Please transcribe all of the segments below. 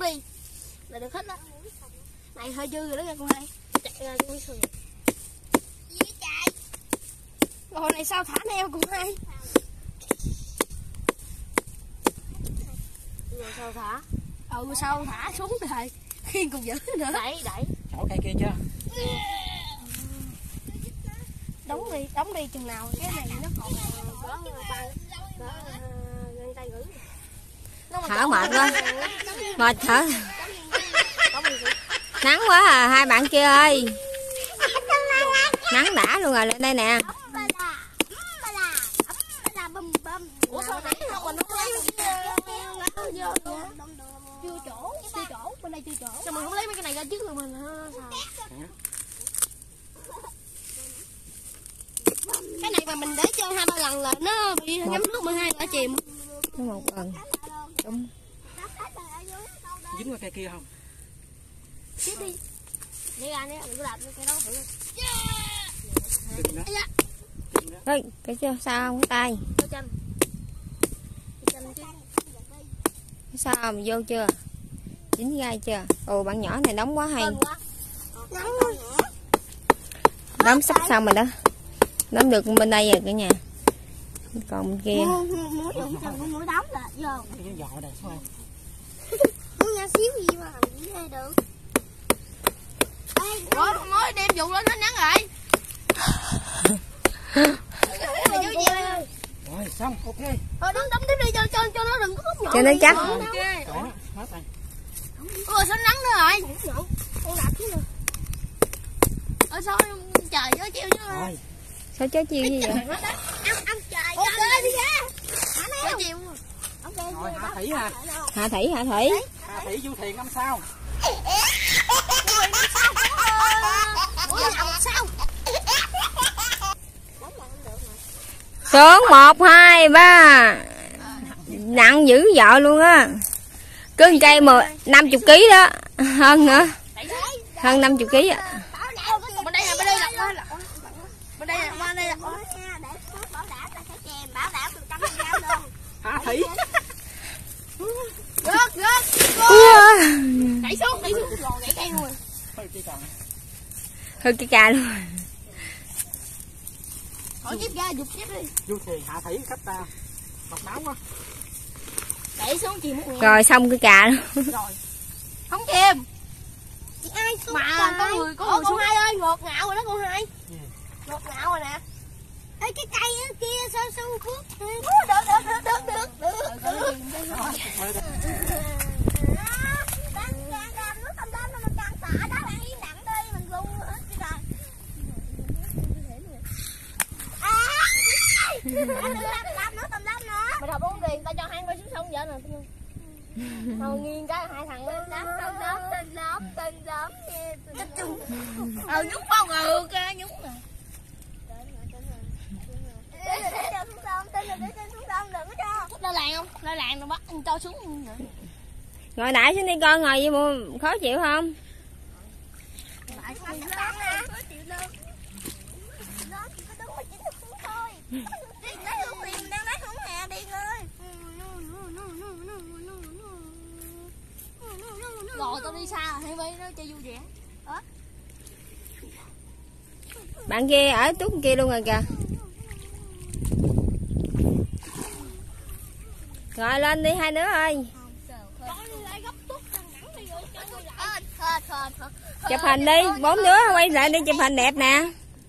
đi là được hết đó. Này hơi dư rồi đó nha con hai. Chạy ra con sườn. Rồi này sao thả neo con hai. Rồi sao thả? Sao thả xuống rồi. Khiên cùng giữ nữa. Đẩy. Chỗ cây kia chưa? Đóng đi chừng nào cái này nó còn có tay gửi. Thở mệt quá. Mệt thở. Nắng quá à hai bạn kia ơi. Nắng đã luôn rồi lên đây nè. Ủa sao nãy học mình không lấy chưa chỗ bên đây chưa chỗ. Sao mình không lấy mấy cái này ra trước rồi mình sao? Cái này mà mình để cho 2-3 lần là nó bị ngấm nước 12 đã chìm. Nó một lần. Đúng. Dính qua cây kia không? Xíu đi. Đi ra đi, đừng có đạp cái đó thử. Ơi, cái sao không có tay? Sao mà vô chưa? Dính gai chưa? Ồ bạn nhỏ này đóng quá hay. Đóng sắp xong rồi đó. Đóng được bên đây rồi cả nhà. Còn bên kia. Muối đóng là vô. Dọ đây sao? Muốn nha xíu gì mà làm gì hay được. Ủa mới đem vụ lên nó nắng rồi. Rồi xong, ok. Thôi đóng tiếp đi cho nó đừng có nhỏ. Cho nó chắc. Ôi sao nắng nữa rồi. Con đạp chứ nè. Sao trời gió chiều chứ. Rồi. Sao chó chiêu gì vậy? Ăn trời. Ok đi ra. Gió chiều. Rồi Hạ Thủy hả? Hạ Thủy. Hạ Thủy du thuyền 5 sao. Sao? Xuống 1, 2, 3. Nặng dữ dội luôn á. Cứ cây 50 kg đó. Hơn nữa. Hơn 50 kg á. Bên đây là bên đây là Hạ Thủy. Rớt. Đẩy xuống rồi gãy cây luôn. Hơi cái cà luôn. Hỏi tiếp ra dục tiếp đi. Du thuyền Hạ Thủy cách ta độc đáo quá. Đẩy xuống chìm một Rồi xong cái cà luôn. rồi. Không chìm. Ai xuống mà có người xuống hai ơi, ngọt ngạo rồi đó con hai. Ngọt ngạo rồi nè. Ê cái cây kia sao phước. Được. Mày đọc uống tiền, tao cho hai quay xuống sông vậy nè. Thôi nghiêng cái hai thằng lên nhúng bao ngừ kìa, nhúng nè. La làng không? La làng rồi bắt anh cho xuống nữa. Ngồi đại xuống đi con, ngồi gì mà khó chịu không? Lại khó chịu đâu. Nó chỉ có đứng mà chỉ được xuống thôi. Điên lấy hướng liền, đang lấy hướng hè Điên ơi. Rồi tao đi xa rồi, hay đi nó cho vui vẻ. Bạn kia ở túc kia luôn rồi kìa. Rồi lên đi hai đứa ơi. Chụp hình đi, 4 đứa quay lại đi chụp hình đẹp nè.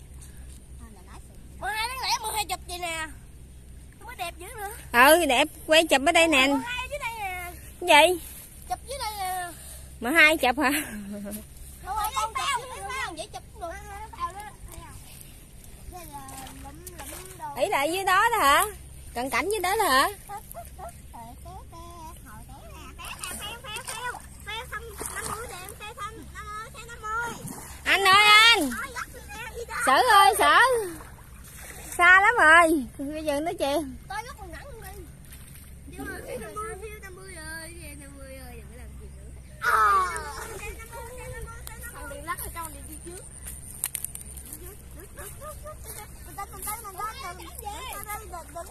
12 đáng lẽ 12 chụp vậy nè. Không có đẹp dữ nữa. Ừ đẹp, quay chụp ở đây nè. 12 dưới đây nè. Cái gì? Chụp dưới đây nè. Mà hai chụp hả? Không phải con chụp dưới đây không, vậy chụp cũng được. Ý là dưới đó đó hả? Cận cảnh dưới đó đó hả? Anh ơi anh. Sở ơi Sở. Xa lắm rồi. Bây giờ nói chuyện. Tới góc con ngắn luôn đi. Nhưng mà 50 rồi, 50 rồi, đừng có làm gì nữa. Thằng đi lắc ở trong đi trước. Đừng có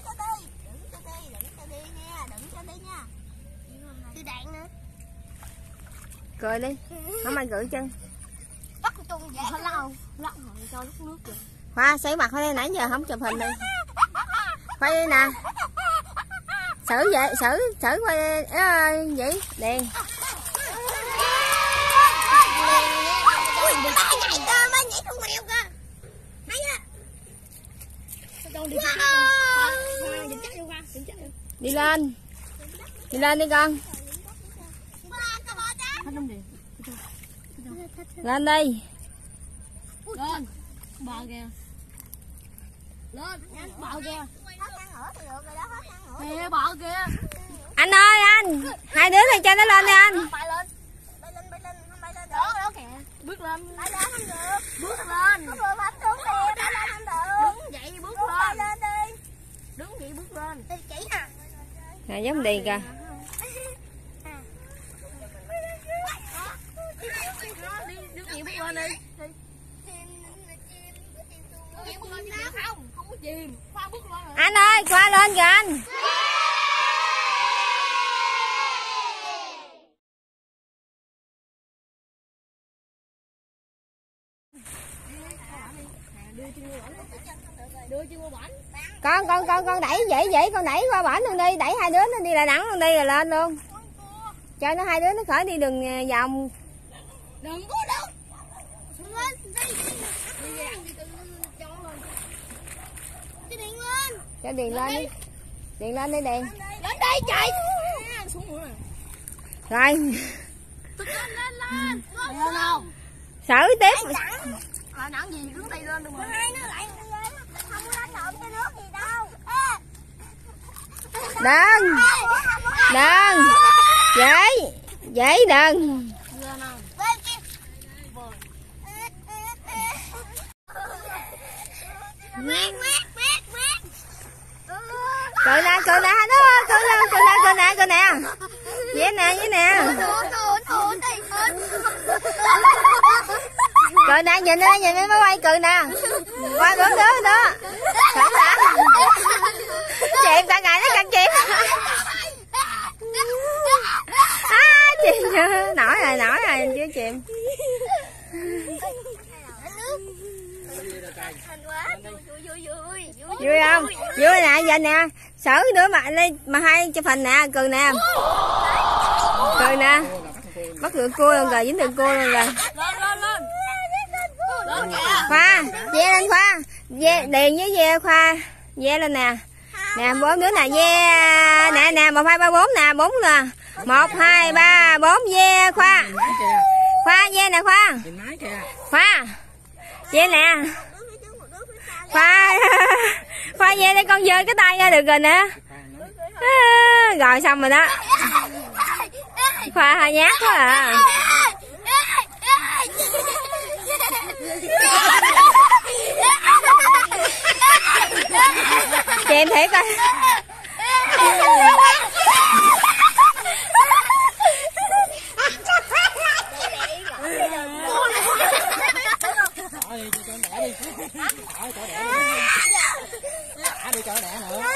đi nha. Tôi đạn nữa. Cười đi. Không ai gửi chân. Bắt tung dễ lâu. Lắc cho lúc nước rồi. Khoa xoay mặt đây nãy giờ không chụp hình đi. Quay đi nè. Xử vậy, xử quay vậy, đèn. Đi lên. Đi lên đi con. Lên đi. Lên. Bò kìa. Lên, bò kìa. Nè, bò kìa. Anh ơi anh, hai đứa này cho nó lên đi anh. Bay lên. Bay lên, không bay lên được. Đó kìa. Bước lên. Bay lên không được. Bước lên. Bước lên không được. Bay lên không được. Đứng vậy bước lên. Bay lên đi. Đứng vậy bước lên. Đi chỉ nè. Nè giống đi kìa. Đứng vậy bước lên đi. Không có chìm. Khoa bước lên. Anh ơi, Khoa lên kìa anh. Đưa chân qua bển. Con đẩy vậy con đẩy qua bển luôn đi, đẩy hai đứa nó đi là đẳng luôn đi rồi lên luôn. Cho nó hai đứa nó khỏi đi đường vòng. Đừng có đâu. Xuống lên, đi. Cho Điền lên đi. Điền lên đi Điền. Lên đây chạy. Xuống nữa. Rồi. Lên. Đâu. Xử tiếp. Nặng gì đứng đây lên được mà. Hai nó lại không có đánh lộn cái nước gì đâu. Đừng. Dễ đừng. Lên không? Lên kia. Cười nè nó cười nè. Vậy nè. Cười nè, nhìn mấy máy quay cười nè. Qua bữa đó. Sợ hả? Chìm cả ngày nó căng chìm. Chìm chưa? Nổi rồi chưa chìm. Vui không? Vui nè, giờ nè. Sở đứa mà hai chụp hình nè, cười nè. Bắt được cua luôn rồi, dính được cua luôn rồi. Khoa, ve lên Khoa. Điền với ve Khoa. Ve lên nè. Nè, 4 đứa nè, ve. Nè, 1, 2, 3, 4 nè, 4 nè. 1, 2, 3, 4 ve Khoa. Khoa, ve nè Khoa. Khoa. Ve nè. Khoa ve đây con giơ cái tay ra được rồi nè. Rồi xong rồi đó. Khoa hơi nhát quá à. Chìm thiệt coi. Đi cho nó đẻ nữa.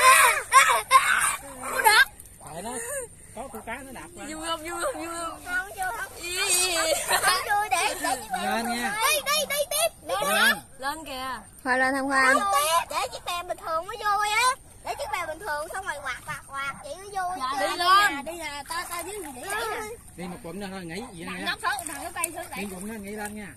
Có con cá nó đạp ra. Vui không? Con chưa không? Vui để lên nha. Đi tiếp. Lên kìa. Khoa lên không Khoa? Để chiếc bè bình thường mới vui á. Để chiếc bè bình thường xong rồi quạt vậy mới vui. Đi lên. Đi là ta dưới gì để đẩy nè. Đi một cụm nữa thôi nghỉ vậy nè. Nóc thằng nó tay xuống đẩy. Đi cụm nó nghỉ lên nha.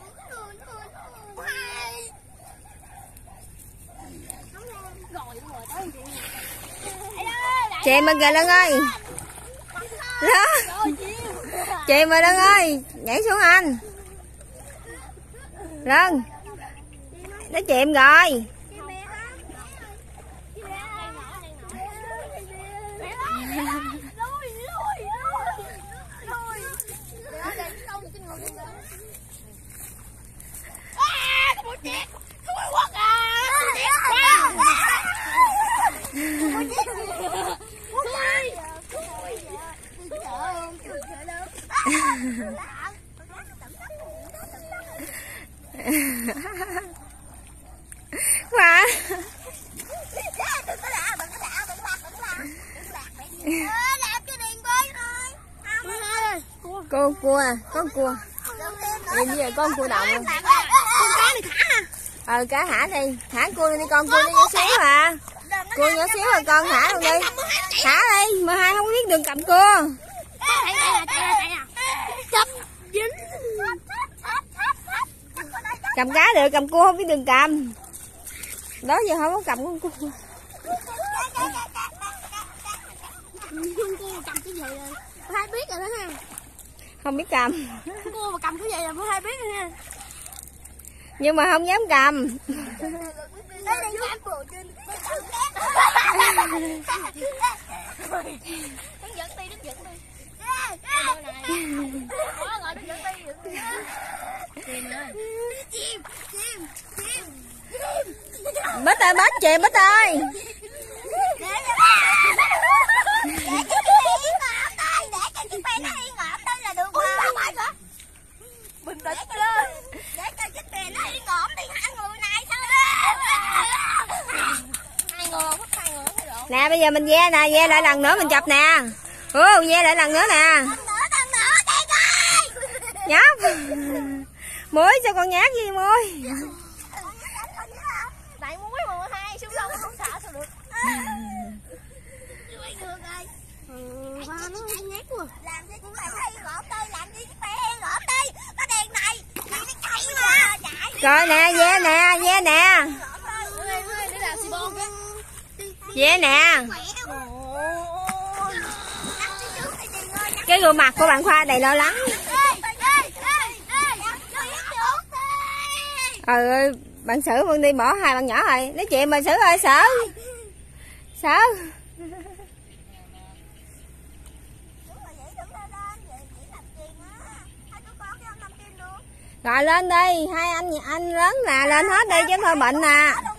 Chìm mà kìa Lân ơi. Đó. Chìm mà Lân ơi, nhảy xuống anh. Lân. Nó chìm rồi. Khoa. Con cua, con cua. Nhìn như vậy con cua đồng. Con cá này thả. Cá thả đi, thả cua đi con, cua nó nhỏ xíu à. Cua nhỏ xíu rồi con thả luôn đi. Thả đi, 12 không biết đường cầm cua. Cầm cá được, cầm cua không biết đường cầm. Đó giờ không có cầm con cua. Cua cầm cái gì rồi? Cô hai biết rồi đó ha. Không biết cầm. Cua mà cầm cái gì rồi cô hai biết rồi ha. Nhưng mà không dám cầm. Bích ơi, bích chị, bích ơi. Bình tĩnh lên. Để cho chiếc bè nó yên ổn đi hả người này sao đó. Hai người thấy được. Nè bây giờ mình ve nè, ve lại lần nữa mình chụp nè. Ve lại lần nữa nè. Lần nữa đây coi. Nhóc. Muối cho con nhát gì muối. Tại muối mà hai xuống sông không sợ sao được. Quay ngược rồi. Hoa nó nhát quá. Làm cho chúng mày hay ngộp đây, làm cho chúng mày hay ngộp đây. Có đèn này, thì nó chạy mà, chạy. Coi nè, ve nè, ve nè. Ve nè. Cái gương mặt của bạn Khoa đầy lo lắng. Ơi, bạn Sử Vân đi bỏ hai bạn nhỏ rồi. Nói chuyện mà Sử ơi, sợ. Sợ. Rồi lên đi, hai anh lớn nè, lên hết đi chứ thôi bệnh nè.